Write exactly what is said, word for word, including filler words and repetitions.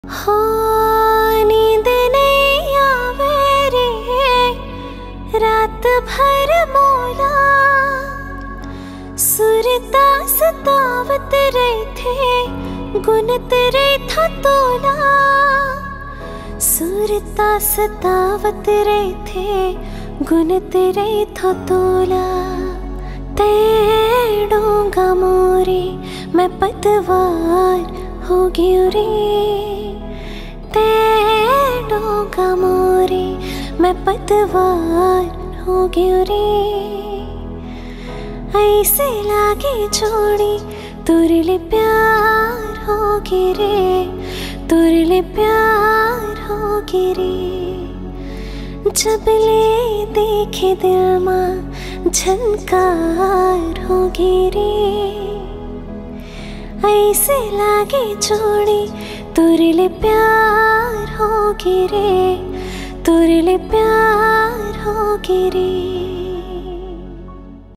हो नींद नहीं आवे रे रात भर मोला, सुरता सतावत रहे थे गुनत रहे था तोला। सुरता सतावत रहे थे गुनत रहे था तोला। तेड़ूंगा मोरे मैं पतवार हो गई रे, तेड़ूंगा मोरे मैं पतवार हो गई रे। ऐसे लागे छोड़ी तुरले प्यार हो गिरे, तुरले प्यार हो गिरे। जब ले देखे दिल माँ झनकार हो गिरे। ऐसे लागे छोड़ी तुरले प्यार हो गिरे, तुरले प्यार हो गिरे।